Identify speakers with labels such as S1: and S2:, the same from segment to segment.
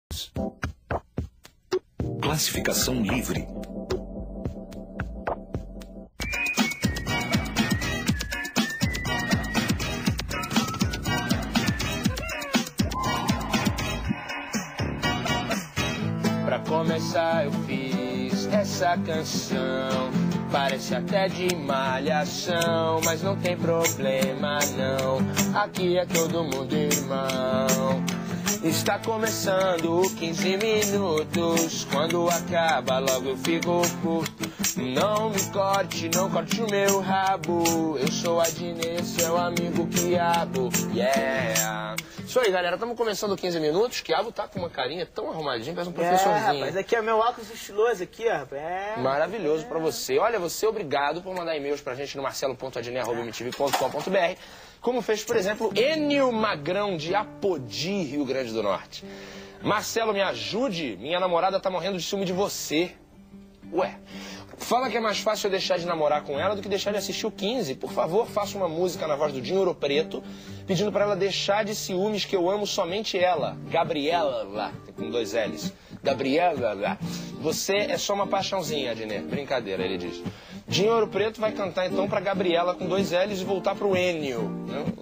S1: Classificação livre.
S2: Pra começar eu fiz essa canção, parece até de malhação, mas não tem problema não, aqui é todo mundo irmão. Está começando 15 minutos, quando acaba logo eu fico puto. Não me corte, não corte o meu rabo, eu sou Adnet, seu amigo Quiabo, yeah. Isso aí, galera, estamos começando 15 minutos, Quiabo tá com uma carinha tão arrumadinha, parece um professorzinho.
S3: Rapaz, aqui é meu óculos estiloso aqui, ó.
S2: Maravilhoso pra você. Olha, você, obrigado por mandar e-mails pra gente no marcelo.adnet@mtv.com.br, como fez, por exemplo, Enio Magrão, de Apodi, Rio Grande do Norte. Marcelo, me ajude, minha namorada tá morrendo de ciúme de você. Ué, fala que é mais fácil eu deixar de namorar com ela do que deixar de assistir o 15. Por favor, faça uma música na voz do Dinho Ouro Preto, pedindo pra ela deixar de ciúmes, que eu amo somente ela. Gabriela, com 2 L's. Gabriela, você é só uma paixãozinha, Adnet. Brincadeira, ele diz. Dinho Ouro Preto vai cantar então pra Gabriela com 2 L's e voltar pro Enio.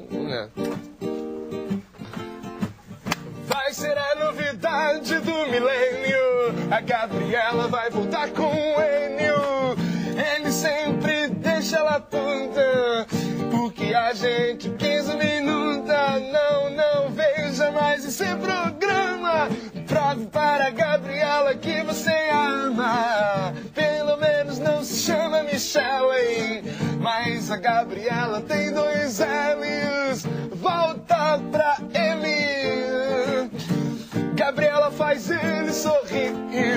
S2: Vai ser a novidade do milênio. A Gabriela vai voltar com o Enio. Ele sempre deixa ela tonta, porque a gente 15 minutos. Não veja mais esse programa. Prove para a Gabriela que você ama. Pelo menos não se chama Michelle, mas a Gabriela tem 2 L's. Volta pra ele. Gabriela faz ele sorrir.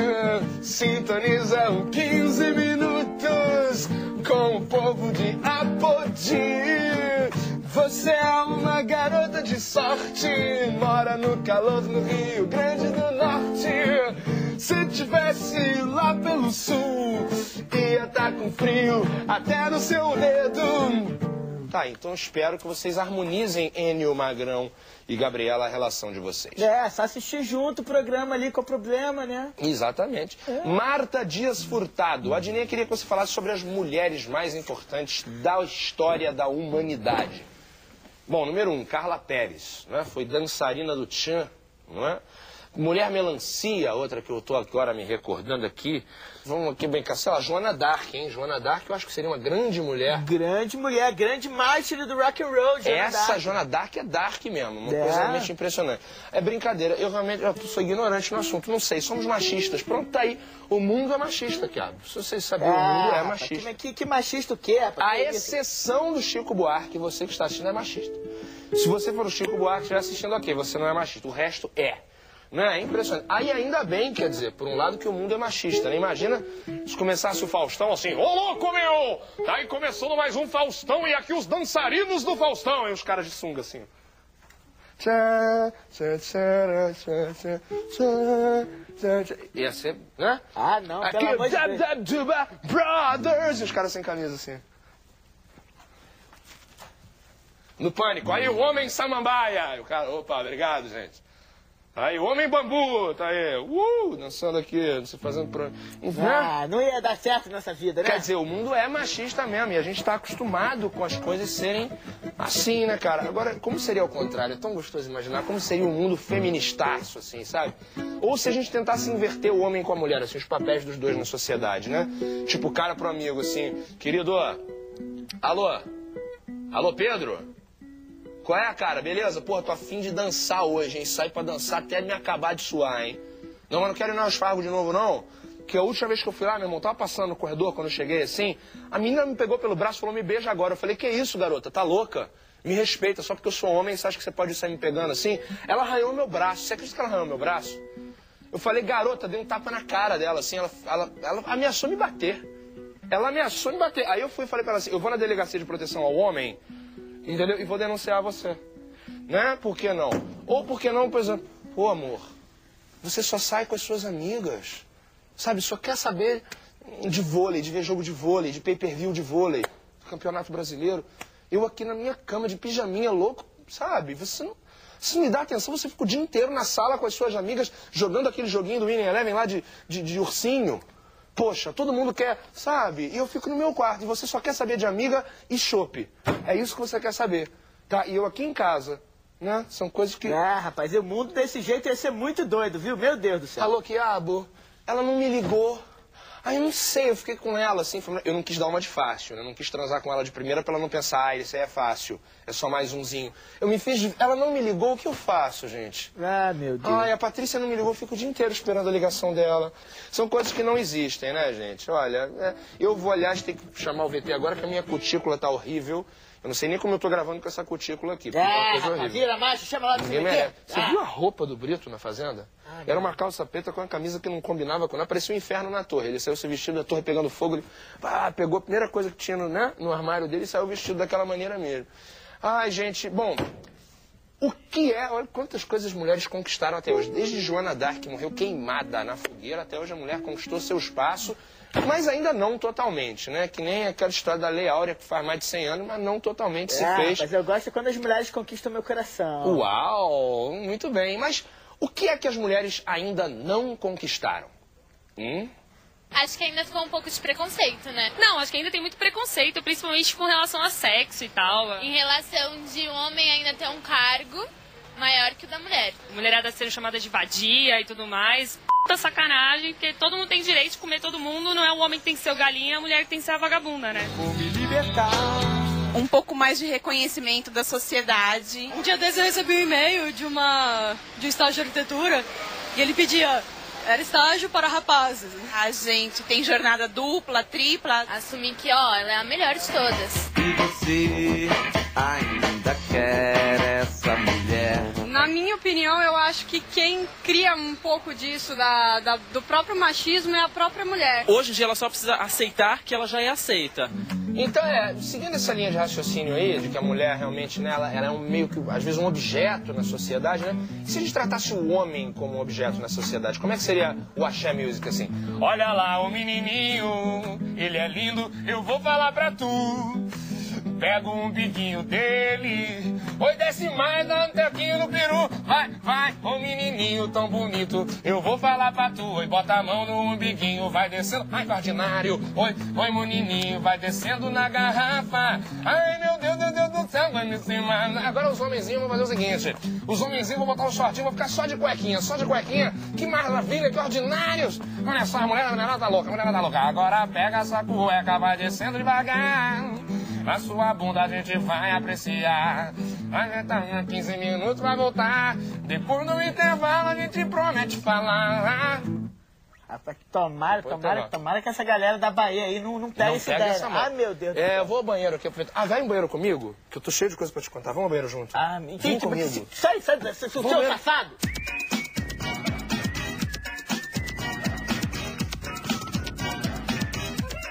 S2: Sintoniza o 15 minutos com o povo de Apodi. Você é uma garota de sorte, mora no calor no Rio Grande do Norte. Se tivesse lá pelo sul, ia estar com frio até no seu dedo. Tá, então espero que vocês harmonizem, Enio Magrão e Gabriela, a relação de vocês.
S3: Só assistir junto o programa ali, com o problema, né?
S2: Exatamente. Marta Dias Furtado, a Adnet queria que você falasse sobre as mulheres mais importantes da história da humanidade. Bom, número 1, Carla Pérez, né? Foi dançarina do Tchan, não é? Mulher Melancia, outra que eu estou agora me recordando aqui. Vamos aqui bem sei lá, Joana Dark, hein? Joana Dark eu acho que seria uma grande mulher.
S3: Grande mulher, grande mártir do rock and roll,
S2: Joana Dark é dark mesmo, uma coisa realmente impressionante. É brincadeira, eu realmente sou ignorante no assunto, não sei, somos machistas. Pronto, tá aí, o mundo é machista, Quiabo. Se vocês sabiam, o mundo é machista.
S3: Que machista o quê, rapaz?
S2: A exceção do Chico Buarque, você que está assistindo é machista. Se você for o Chico Buarque estiver assistindo, ok, você não é machista, o resto é. Não é? É impressionante. Aí ainda bem, quer dizer, por um lado que o mundo é machista, né? Imagina se começasse o Faustão assim, ô louco meu! Tá aí começando mais um Faustão e aqui os dançarinos do Faustão. E os caras de sunga assim. Ia ser, né?
S3: Ah, não,
S2: aqui,
S3: pelo amor de Deus.
S2: Brothers! E os caras sem camisa assim. No Pânico, aí o homem samambaia. E o cara, opa, obrigado, gente. Aí, o homem bambu, tá aí, dançando aqui, você fazendo...
S3: não ia dar certo nessa vida, né?
S2: Quer dizer, o mundo é machista mesmo, e a gente tá acostumado com as coisas serem assim, né, cara? Agora, como seria ao contrário? É tão gostoso imaginar como seria um mundo feministaço, assim, sabe? Ou se a gente tentasse inverter o homem com a mulher, assim, os papéis dos dois na sociedade, né? Tipo, o cara pro amigo, assim, querido, alô, Pedro? Qual é, cara? Beleza? Porra, tô afim de dançar hoje, hein? Sair pra dançar até me acabar de suar, hein? Não, mas não quero ir aos Fargos de novo, não. Porque a última vez que eu fui lá, meu irmão, tava passando no corredor, quando eu cheguei assim, a menina me pegou pelo braço e falou, me beija agora. Eu falei, que isso, garota? Tá louca? Me respeita, só porque eu sou homem, você acha que você pode sair me pegando assim? Ela arranhou meu braço. Você acredita que ela arranhou meu braço? Eu falei, garota, dei um tapa na cara dela, assim, ela ameaçou me bater. Ela ameaçou me bater. Aí eu fui e falei pra ela assim, eu vou na delegacia de proteção ao homem, entendeu? E vou denunciar você. Né? Por que não? Ou por que não, por exemplo, pô, amor, você só sai com as suas amigas, sabe? Só quer saber de vôlei, de ver jogo de vôlei, de pay-per-view de vôlei, do Campeonato Brasileiro. Eu aqui na minha cama de pijaminha, louco, sabe? Você não... Se me dá atenção, você fica o dia inteiro na sala com as suas amigas, jogando aquele joguinho do Winning Eleven lá de ursinho. Poxa, todo mundo quer, sabe? E eu fico no meu quarto, e você só quer saber de amiga e chope. É isso que você quer saber, tá? E eu aqui em casa, né? São coisas que...
S3: Ah, rapaz, o mundo desse jeito ia ser muito doido, viu? Meu Deus do céu.
S2: Alô, Quiabo, ela não me ligou. Aí eu não sei, eu fiquei com ela, assim, eu não quis dar uma de fácil, né? Eu não quis transar com ela de primeira pra ela não pensar, ah, isso aí é fácil, é só mais umzinho. Eu me fiz de... Ela não me ligou, o que eu faço, gente?
S3: Ah, meu Deus.
S2: Ai, a Patrícia não me ligou, eu fico o dia inteiro esperando a ligação dela. São coisas que não existem, né, gente? Olha, eu vou, aliás, ter que chamar o VT agora, que a minha cutícula tá horrível. Eu não sei nem como eu tô gravando com essa cutícula aqui.
S3: Rapaz, vira macho, chama lá do VT.
S2: Você viu a roupa do Brito na Fazenda? Era uma calça preta com uma camisa que não combinava com nada. Parecia um inferno na torre. Ele saiu se vestido da torre pegando fogo. Ele pegou a primeira coisa que tinha no armário dele e saiu vestido daquela maneira mesmo. Ai, gente, bom... O que é... Olha quantas coisas as mulheres conquistaram até hoje. Desde Joana d'Arc, que morreu queimada na fogueira, até hoje a mulher conquistou seu espaço, mas ainda não totalmente, né? Que nem aquela história da Lei Áurea, que faz mais de 100 anos, mas não totalmente se fez.
S3: Mas eu gosto quando as mulheres conquistam meu coração.
S2: Uau! Muito bem. Mas o que é que as mulheres ainda não conquistaram?
S4: Acho que ainda ficou um pouco de preconceito, né?
S5: Não, acho que ainda tem muito preconceito, principalmente com relação a sexo e tal.
S4: Em relação de um homem ainda ter um cargo maior que o da mulher.
S5: Mulherada sendo chamada de vadia e tudo mais. Puta sacanagem, porque todo mundo tem direito de comer todo mundo, não é o homem que tem que ser o galinha, a mulher que tem que ser a vagabunda, né?
S3: Vou me libertar.
S6: Um pouco mais de reconhecimento da sociedade.
S7: Um dia desses eu recebi um e-mail de um estágio de arquitetura e ele pedia... Era estágio para rapazes.
S6: A gente tem jornada dupla, tripla.
S4: Assumir que, ela é a melhor de todas.
S8: E você ainda quer essa mulher?
S7: Na minha opinião, eu acho que quem cria um pouco disso, do próprio machismo, é a própria mulher.
S9: Hoje em dia ela só precisa aceitar que ela já é aceita.
S2: Então, seguindo essa linha de raciocínio aí, de que a mulher realmente, né, ela é meio que, às vezes, um objeto na sociedade, né? E se a gente tratasse o homem como um objeto na sociedade, como é que seria o axé music, assim? Olha lá o menininho, ele é lindo, eu vou falar pra tu. Pega o umbiguinho dele, oi, desce mais, dá um tequinho no peru. Vai, ô menininho tão bonito, eu vou falar pra tu. Oi, bota a mão no umbiguinho, vai descendo. Ai, que ordinário, oi, menininho, vai descendo na garrafa. Ai, meu Deus do céu, vai me cima. Agora os homenzinhos vão fazer o seguinte, os homenzinhos vão botar um shortinho, vão ficar só de cuequinha. Que maravilha, que ordinários. Olha só, a mulher tá louca, Agora pega essa cueca, vai descendo devagar. A sua bunda a gente vai apreciar. Vai estar 15 minutos, vai voltar. Depois do intervalo a gente promete falar.
S3: Rapaz, tomara que essa galera da Bahia aí não pega esse ideia. Ah, meu Deus do céu.
S2: Eu vou ao banheiro aqui. Vai no banheiro comigo? Que eu tô cheio de coisa pra te contar. Vamos ao banheiro junto.
S3: Mentira.
S2: Vem comigo.
S3: Sai, seu safado.